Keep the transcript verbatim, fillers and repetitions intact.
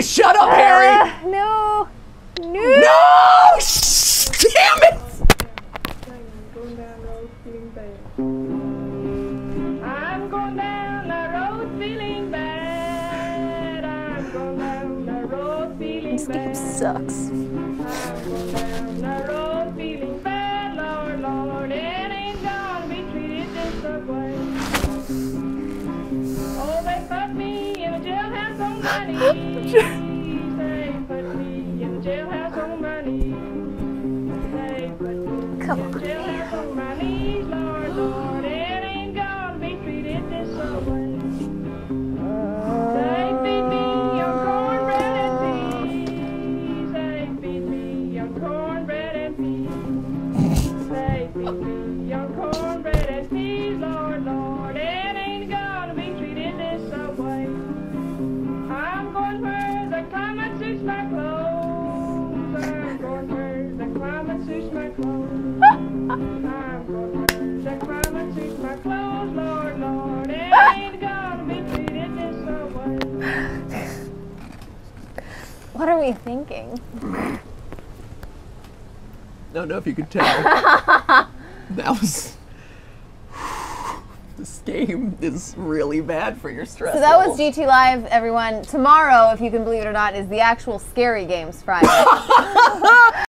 shut up, Harry! Uh, no. No! No! Shh, damn it! Going down the road feeling bad. I'm going down the road feeling bad. I'm going down the road feeling This bad. game sucks. I'm going down the road feeling bad, Lord, Lord. It ain't gonna be treated this way. Oh, they put me in a jailhouse on my knees. They put me in a jailhouse on my knees. They put me Come in a on. jailhouse on my knees, Lord, Lord. It ain't gonna be treated this way. They feed me on cornbread and peas. They feed me on cornbread and peas. They feed me on cornbread and peas, Lord, Lord. It ain't gonna be treated this way. I'm going where the climate suits my clothes. I'm going where the climate suits my clothes. I'm going where the climate suits my clothes, Lord, Lord. It ain't gonna be treated this way. What are we thinking? Don't know if you could tell. That was. This game is really bad for your stress. So that was levels. G T Live, everyone. Tomorrow, if you can believe it or not, is the actual Scary Games Friday.